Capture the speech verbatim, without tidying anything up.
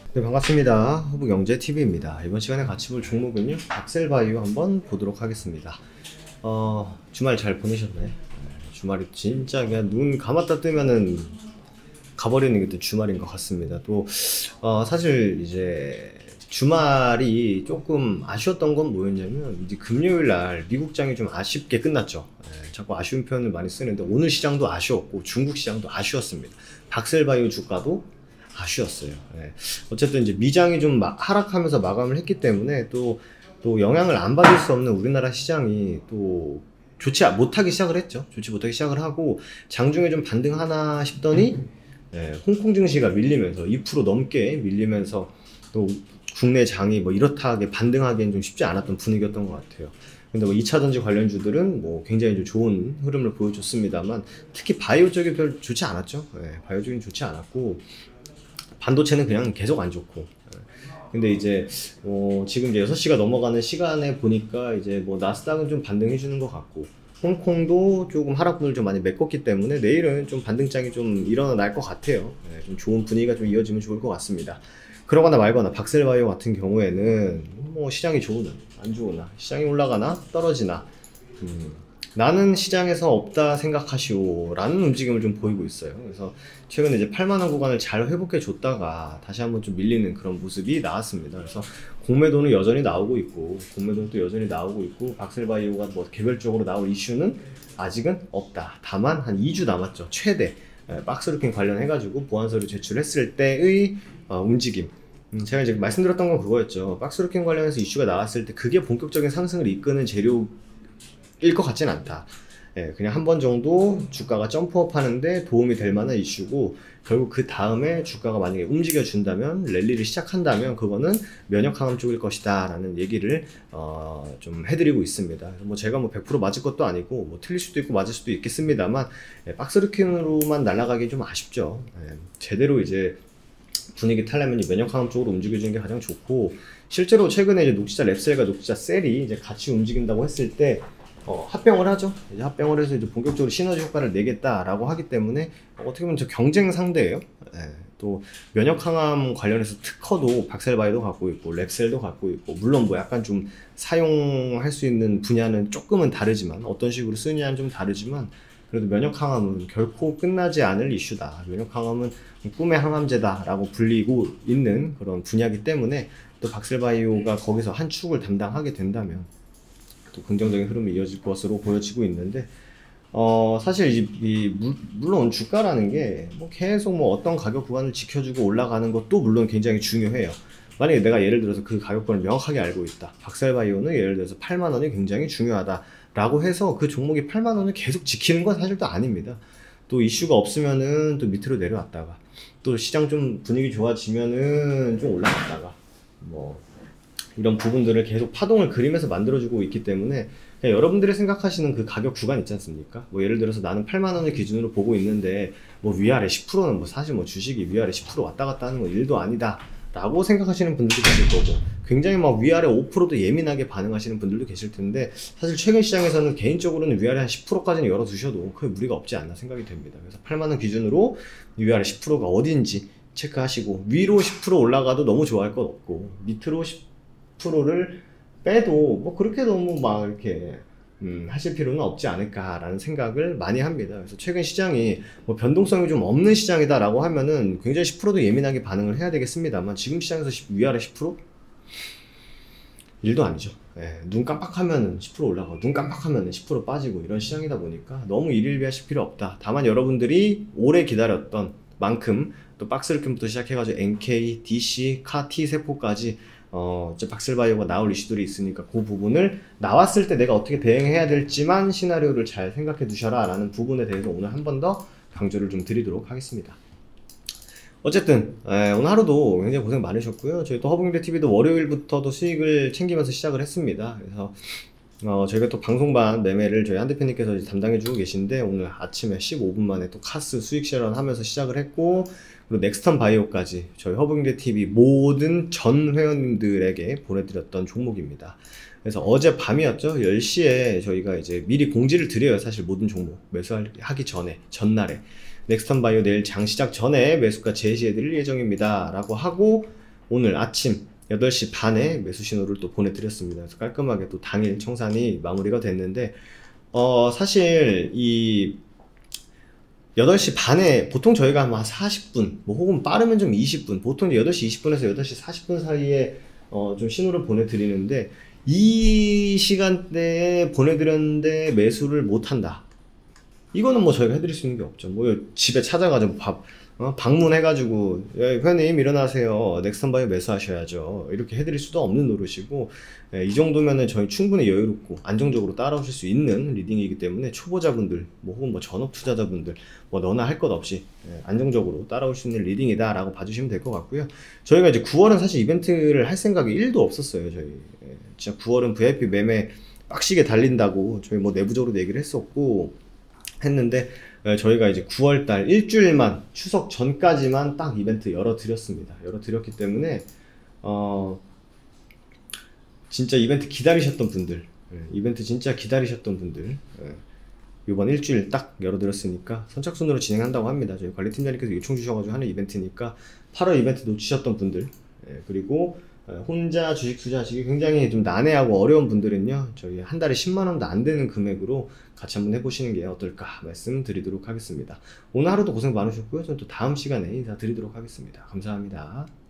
네, 반갑습니다. 허브경제티비입니다. 이번 시간에 같이 볼 종목은요, 박셀바이오 한번 보도록 하겠습니다. 어, 주말 잘 보내셨나요? 네, 주말이 진짜 그냥 눈 감았다 뜨면은 가버리는 게 또 주말인 것 같습니다. 또, 어, 사실 이제 주말이 조금 아쉬웠던 건 뭐였냐면, 이제 금요일 날 미국장이 좀 아쉽게 끝났죠. 네, 자꾸 아쉬운 표현을 많이 쓰는데, 오늘 시장도 아쉬웠고, 중국 시장도 아쉬웠습니다. 박셀바이오 주가도 아쉬웠어요. 예. 어쨌든 이제 미장이 좀 마- 하락하면서 마감을 했기 때문에 또, 또 영향을 안 받을 수 없는 우리나라 시장이 또 좋지 못하기 시작을 했죠. 좋지 못하기 시작을 하고 장중에 좀 반등하나 싶더니 예, 홍콩 증시가 밀리면서 이 퍼센트 넘게 밀리면서 또 국내 장이 뭐 이렇다하게 반등하기엔 좀 쉽지 않았던 분위기였던 것 같아요. 근데 뭐 이 차 전지 관련주들은 뭐 굉장히 좀 좋은 흐름을 보여줬습니다만 특히 바이오 쪽이 별 좋지 않았죠. 예, 바이오 쪽이 좋지 않았고 반도체는 그냥 계속 안 좋고. 근데 이제 어 지금 이제 여섯 시가 넘어가는 시간에 보니까 이제 뭐 나스닥은 좀 반등해 주는 것 같고 홍콩도 조금 하락분을 좀 많이 메꿨기 때문에 내일은 좀 반등장이 좀 일어날 것 같아요. 네, 좀 좋은 분위기가 좀 이어지면 좋을 것 같습니다. 그러거나 말거나 박셀바이오 같은 경우에는 뭐 시장이 좋으나 안 좋으나 시장이 올라가나 떨어지나 음, 나는 시장에서 없다 생각하시오 라는 움직임을 좀 보이고 있어요. 그래서 최근에 이제 팔만 원 구간을 잘 회복해 줬다가 다시 한번 좀 밀리는 그런 모습이 나왔습니다. 그래서 공매도는 여전히 나오고 있고 공매도는 또 여전히 나오고 있고 박셀바이오가 뭐 개별적으로 나올 이슈는 아직은 없다. 다만 한 이 주 남았죠. 최대 박스루킹 관련해가지고 보완서류 제출했을 때의 어, 움직임. 음, 제가 이제 말씀드렸던 건 그거였죠. 박스루킹 관련해서 이슈가 나왔을 때 그게 본격적인 상승을 이끄는 재료 일 것 같진 않다. 예, 그냥 한 번 정도 주가가 점프업 하는데 도움이 될 만한 이슈고 결국 그 다음에 주가가 만약에 움직여 준다면 랠리를 시작한다면 그거는 면역 항암 쪽일 것이다 라는 얘기를 어, 좀 해드리고 있습니다. 뭐 제가 뭐 백 퍼센트 맞을 것도 아니고 뭐 틀릴 수도 있고 맞을 수도 있겠습니다만 예, 박스루킹으로만 날아가기 좀 아쉽죠. 예, 제대로 이제 분위기 타려면 면역 항암 쪽으로 움직여주는 게 가장 좋고 실제로 최근에 이제 녹지자 랩셀과 녹지자 셀이 이제 같이 움직인다고 했을 때 어, 합병을 하죠. 이제 합병을 해서 이제 본격적으로 시너지 효과를 내겠다라고 하기 때문에 어떻게 보면 저 경쟁 상대예요. 예, 또 면역 항암 관련해서 특허도 박셀바이도 갖고 있고 랩셀도 갖고 있고 물론 뭐 약간 좀 사용할 수 있는 분야는 조금은 다르지만 어떤 식으로 쓰느냐는 좀 다르지만 그래도 면역 항암은 결코 끝나지 않을 이슈다. 면역 항암은 꿈의 항암제다라고 불리고 있는 그런 분야이기 때문에 또 박셀바이오가 거기서 한 축을 담당하게 된다면 또 긍정적인 흐름이 이어질 것으로 보여지고 있는데 어 사실 이, 이 물, 물론 주가라는 게 뭐 계속 뭐 어떤 가격 구간을 지켜주고 올라가는 것도 물론 굉장히 중요해요. 만약에 내가 예를 들어서 그 가격권을 명확하게 알고 있다. 박셀바이오는 예를 들어서 팔만 원이 굉장히 중요하다 라고 해서 그 종목이 팔만 원을 계속 지키는 건 사실 또 아닙니다. 또 이슈가 없으면은 또 밑으로 내려왔다가 또 시장 좀 분위기 좋아지면은 좀 올라갔다가 뭐 이런 부분들을 계속 파동을 그리면서 만들어주고 있기 때문에 그냥 여러분들이 생각하시는 그 가격 구간 있지 않습니까? 뭐 예를 들어서 나는 팔만 원을 기준으로 보고 있는데 뭐 위아래 십 퍼센트는 뭐 사실 뭐 주식이 위아래 십 퍼센트 왔다 갔다 하는 건 일도 아니다 라고 생각하시는 분들도 계실 거고 굉장히 막 위아래 오 퍼센트도 예민하게 반응하시는 분들도 계실 텐데 사실 최근 시장에서는 개인적으로는 위아래 한 십 퍼센트까지는 열어두셔도 크게 무리가 없지 않나 생각이 됩니다. 그래서 팔만 원 기준으로 위아래 십 퍼센트가 어딘지 체크하시고 위로 십 퍼센트 올라가도 너무 좋아할 것 없고 밑으로 십 퍼센트를 빼도 뭐 그렇게 너무 막 이렇게 음, 하실 필요는 없지 않을까라는 생각을 많이 합니다. 그래서 최근 시장이 뭐 변동성이 좀 없는 시장이다라고 하면은 굉장히 십 퍼센트도 예민하게 반응을 해야 되겠습니다만 지금 시장에서 위아래 십 퍼센트? 일도 아니죠. 예, 눈 깜빡하면은 십 퍼센트 올라가고 눈 깜빡하면은 십 퍼센트 빠지고 이런 시장이다 보니까 너무 일일비하실 필요 없다. 다만 여러분들이 오래 기다렸던 만큼 또 박스루킹부터 시작해가지고 엔케이, 디씨, 카, T세포까지 어, 이제 박셀바이오가 나올 이슈들이 있으니까 그 부분을 나왔을 때 내가 어떻게 대응해야 될지만 시나리오를 잘 생각해 두셔라 라는 부분에 대해서 오늘 한 번 더 강조를 좀 드리도록 하겠습니다. 어쨌든 에, 오늘 하루도 굉장히 고생 많으셨고요. 저희 또 허브경제티비도 월요일부터도 수익을 챙기면서 시작을 했습니다. 그래서 어, 저희가 또 방송반 매매를 저희 한 대표님께서 이제 담당해주고 계신데 오늘 아침에 십오 분 만에 또 카스 수익 실현 하면서 시작을 했고 그리고 넥스턴 바이오까지 저희 허브경제티비 모든 전 회원님들에게 보내드렸던 종목입니다. 그래서 어제 밤이었죠. 열 시에 저희가 이제 미리 공지를 드려요. 사실 모든 종목 매수하기 전에 전날에 넥스턴 바이오 내일 장 시작 전에 매수가 제시해 드릴 예정입니다 라고 하고 오늘 아침 여덟 시 반에 매수 신호를 또 보내드렸습니다. 그래서 깔끔하게 또 당일 청산이 마무리가 됐는데, 어, 사실 이 여덟 시 반에 보통 저희가 한 사십 분, 뭐 혹은 빠르면 좀 이십 분, 보통 여덟 시 이십 분에서 여덟 시 사십 분 사이에 어, 좀 신호를 보내드리는데, 이 시간대에 보내드렸는데 매수를 못한다. 이거는 뭐 저희가 해드릴 수 있는 게 없죠. 뭐 집에 찾아가지고 밥, 어? 방문해가지고, 예, 회원님 일어나세요. 넥스턴바이오 매수하셔야죠. 이렇게 해드릴 수도 없는 노릇이고, 예, 이 정도면은 저희 충분히 여유롭고 안정적으로 따라오실 수 있는 리딩이기 때문에 초보자분들, 뭐 혹은 뭐 전업 투자자분들, 뭐 너나 할 것 없이 예, 안정적으로 따라올 수 있는 리딩이다라고 봐주시면 될 것 같고요. 저희가 이제 구월은 사실 이벤트를 할 생각이 일도 없었어요. 저희 예, 진짜 구월은 브이아이피 매매 빡시게 달린다고 저희 뭐 내부적으로 얘기를 했었고 했는데, 예, 저희가 이제 구월달 일주일만 추석 전까지만 딱 이벤트 열어드렸습니다. 열어드렸기 때문에 어 진짜 이벤트 기다리셨던 분들, 예, 이벤트 진짜 기다리셨던 분들, 예, 이번 일주일 딱 열어드렸으니까 선착순으로 진행한다고 합니다. 저희 관리팀장님께서 요청 주셔가지고 하는 이벤트니까 팔월 이벤트 놓치셨던 분들, 예, 그리고 혼자 주식 투자하시기 굉장히 좀 난해하고 어려운 분들은요, 저희 한 달에 십만 원도 안 되는 금액으로 같이 한번 해보시는 게 어떨까 말씀드리도록 하겠습니다. 오늘 하루도 고생 많으셨고요. 저는 또 다음 시간에 인사드리도록 하겠습니다. 감사합니다.